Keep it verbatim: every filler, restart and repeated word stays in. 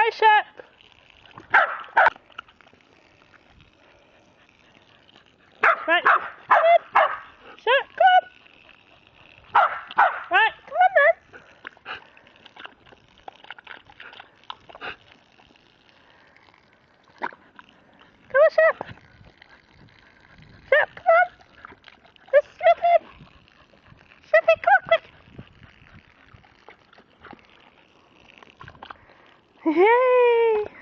Hi, Shep. Right. Come on. Shep, come on. Right, come on then. Come on, Shep. Shep, come on. Let's slip in. Slip in, come on, quick. Yay.